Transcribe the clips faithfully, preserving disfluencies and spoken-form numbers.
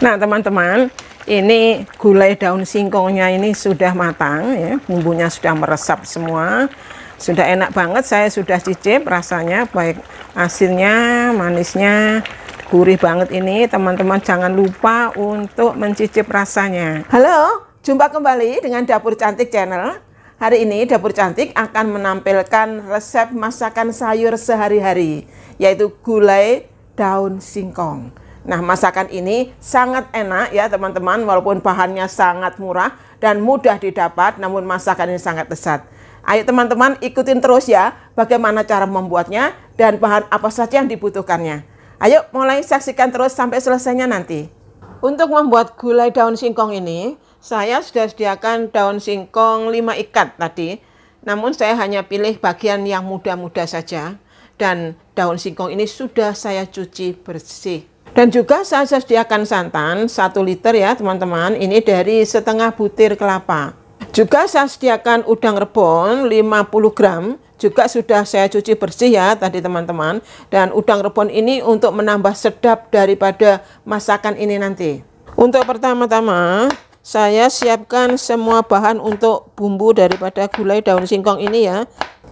Nah teman-teman, ini gulai daun singkongnya ini sudah matang ya, bumbunya sudah meresap semua, sudah enak banget. Saya sudah cicip rasanya, baik asinnya, manisnya, gurih banget ini. Teman-teman jangan lupa untuk mencicip rasanya. Halo, jumpa kembali dengan Dapur Cantik Channel. Hari ini Dapur Cantik akan menampilkan resep masakan sayur sehari-hari, yaitu gulai daun singkong. Nah, masakan ini sangat enak ya teman-teman, walaupun bahannya sangat murah dan mudah didapat, namun masakan ini sangat lezat. Ayo teman-teman ikutin terus ya bagaimana cara membuatnya dan bahan apa saja yang dibutuhkannya. Ayo mulai saksikan terus sampai selesainya nanti. Untuk membuat gulai daun singkong ini, saya sudah sediakan daun singkong lima ikat tadi. Namun saya hanya pilih bagian yang muda-muda saja. Dan daun singkong ini sudah saya cuci bersih. Dan juga saya sediakan santan satu liter ya teman-teman. Ini dari setengah butir kelapa. Juga saya sediakan udang rebon lima puluh gram. Juga sudah saya cuci bersih ya tadi teman-teman. Dan udang rebon ini untuk menambah sedap daripada masakan ini nanti. Untuk pertama-tama saya siapkan semua bahan untuk bumbu daripada gulai daun singkong ini ya.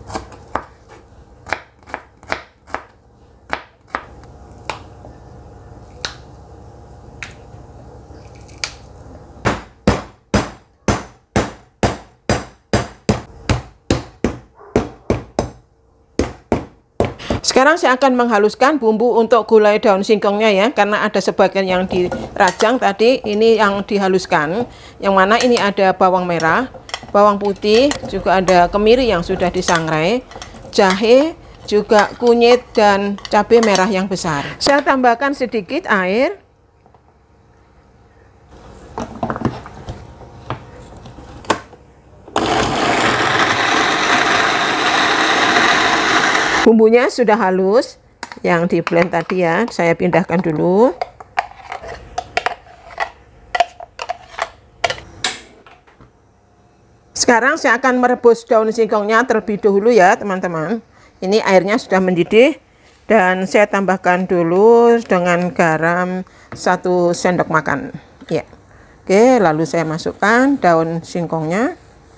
Sekarang saya akan menghaluskan bumbu untuk gulai daun singkongnya ya, karena ada sebagian yang dirajang tadi, ini yang dihaluskan. Yang mana ini ada bawang merah, bawang putih, juga ada kemiri yang sudah disangrai, jahe, juga kunyit dan cabai merah yang besar. Saya tambahkan sedikit air. Bumbunya sudah halus, yang di blend tadi ya, saya pindahkan dulu. Sekarang saya akan merebus daun singkongnya terlebih dahulu ya teman-teman. Ini airnya sudah mendidih dan saya tambahkan dulu dengan garam satu sendok makan. Ya, oke, lalu saya masukkan daun singkongnya.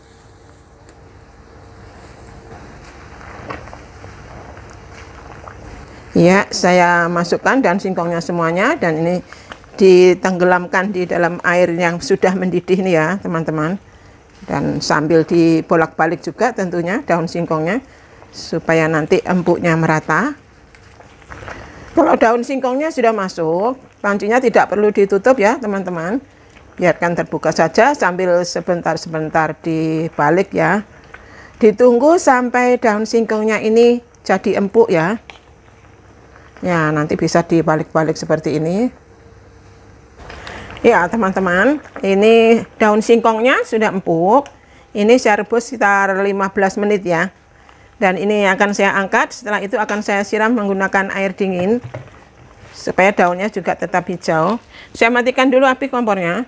Ya, saya masukkan daun singkongnya semuanya dan ini ditenggelamkan di dalam air yang sudah mendidih nih ya teman-teman. Dan sambil dibolak-balik juga tentunya daun singkongnya supaya nanti empuknya merata. Kalau daun singkongnya sudah masuk, pancinya tidak perlu ditutup ya teman-teman. Biarkan terbuka saja sambil sebentar-sebentar dibalik ya. Ditunggu sampai daun singkongnya ini jadi empuk ya. Ya, nanti bisa dibalik-balik seperti ini. Ya, teman-teman, ini daun singkongnya sudah empuk. Ini saya rebus sekitar lima belas menit ya. Dan ini akan saya angkat, setelah itu akan saya siram menggunakan air dingin supaya daunnya juga tetap hijau. Saya matikan dulu api kompornya.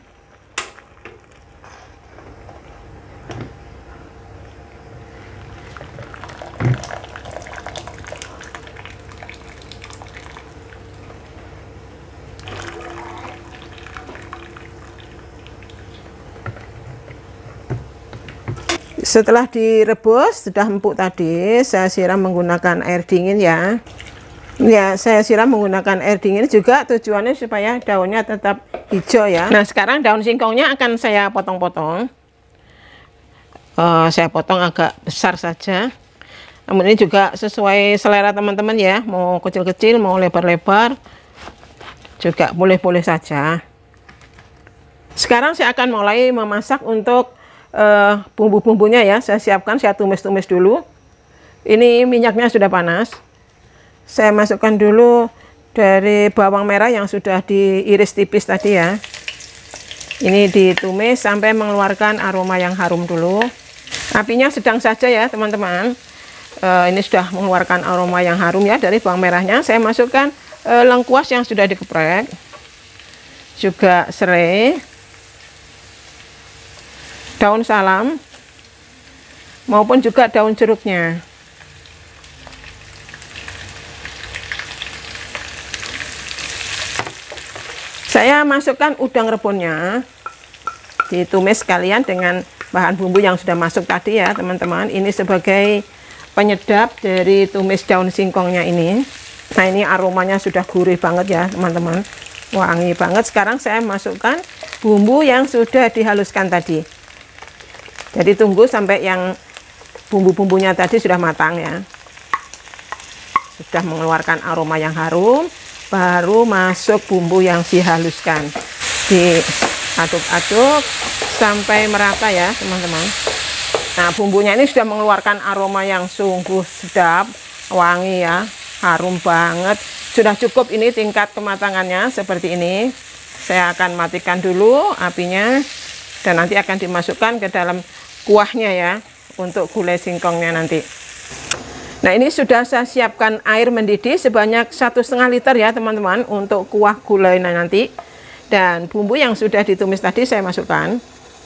Setelah direbus sudah empuk tadi, saya siram menggunakan air dingin ya. Ya, saya siram menggunakan air dingin juga tujuannya supaya daunnya tetap hijau ya. Nah, sekarang daun singkongnya akan saya potong-potong. Uh, saya potong agak besar saja. Namun ini juga sesuai selera teman-teman ya. Mau kecil-kecil, mau lebar-lebar, juga boleh-boleh saja. Sekarang saya akan mulai memasak untuk Uh, bumbu-bumbunya ya. Saya siapkan, saya tumis-tumis dulu. Ini minyaknya sudah panas. Saya masukkan dulu dari bawang merah yang sudah diiris tipis tadi ya. Ini ditumis sampai mengeluarkan aroma yang harum dulu. Apinya sedang saja ya teman-teman. Uh, ini sudah mengeluarkan aroma yang harum ya dari bawang merahnya. Saya masukkan uh, lengkuas yang sudah dikeprek, juga serai, daun salam, maupun juga daun jeruknya. Saya masukkan udang rebunnya, ditumis sekalian dengan bahan bumbu yang sudah masuk tadi ya teman-teman. Ini sebagai penyedap dari tumis daun singkongnya ini. Nah, ini aromanya sudah gurih banget ya teman-teman, wangi banget. Sekarang saya masukkan bumbu yang sudah dihaluskan tadi. Jadi tunggu sampai yang bumbu-bumbunya tadi sudah matang ya, sudah mengeluarkan aroma yang harum, baru masuk bumbu yang dihaluskan. Diaduk-aduk sampai merata ya teman-teman. Nah, bumbunya ini sudah mengeluarkan aroma yang sungguh sedap, wangi ya, harum banget. Sudah cukup ini tingkat kematangannya seperti ini. Saya akan matikan dulu apinya dan nanti akan dimasukkan ke dalam kuahnya ya, untuk gulai singkongnya nanti. Nah, ini sudah saya siapkan air mendidih sebanyak satu setengah liter ya teman-teman untuk kuah gulai nanti. Dan bumbu yang sudah ditumis tadi saya masukkan.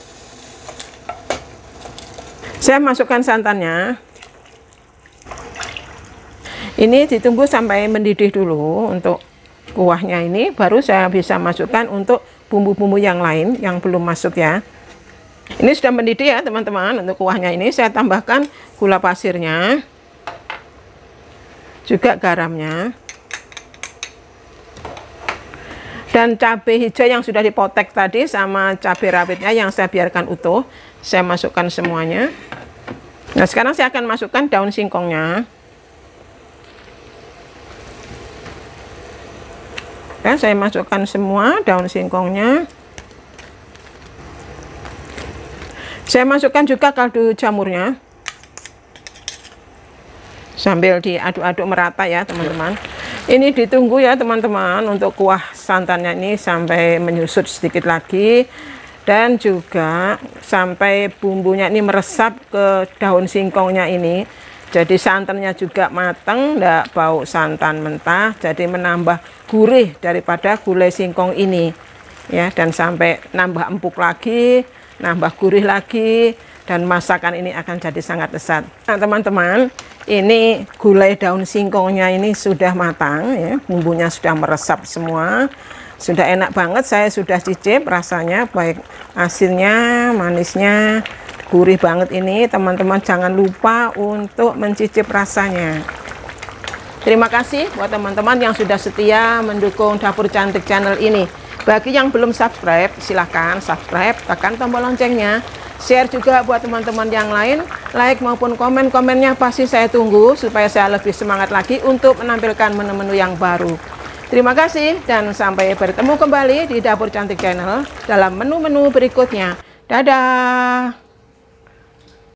Saya masukkan santannya. Ini ditunggu sampai mendidih dulu untuk kuahnya ini, baru saya bisa masukkan untuk bumbu-bumbu yang lain yang belum masuk ya. Ini sudah mendidih ya teman-teman. Untuk kuahnya ini saya tambahkan gula pasirnya, juga garamnya, dan cabai hijau yang sudah dipotek tadi sama cabai rawitnya yang saya biarkan utuh. Saya masukkan semuanya. Nah, sekarang saya akan masukkan daun singkongnya. Dan saya masukkan semua daun singkongnya. Saya masukkan juga kaldu jamurnya. Sambil diaduk-aduk merata ya teman-teman. Ini ditunggu ya teman-teman untuk kuah santannya ini sampai menyusut sedikit lagi. Dan juga sampai bumbunya ini meresap ke daun singkongnya ini. Jadi santannya juga matang, enggak bau santan mentah. Jadi menambah gurih daripada gulai singkong ini. Ya, dan sampai nambah empuk lagi, nambah gurih lagi. Dan masakan ini akan jadi sangat lezat. Nah teman-teman, ini gulai daun singkongnya ini sudah matang ya. Bumbunya sudah meresap semua. Sudah enak banget, saya sudah cicip rasanya, baik asinnya, manisnya, gurih banget ini. Teman-teman jangan lupa untuk mencicip rasanya. Terima kasih buat teman-teman yang sudah setia mendukung Dapur Cantik channel ini. Bagi yang belum subscribe, silahkan subscribe, tekan tombol loncengnya. Share juga buat teman-teman yang lain, like maupun komen-komennya pasti saya tunggu supaya saya lebih semangat lagi untuk menampilkan menu-menu yang baru. Terima kasih dan sampai bertemu kembali di Dapur Cantik channel dalam menu-menu berikutnya. Dadah!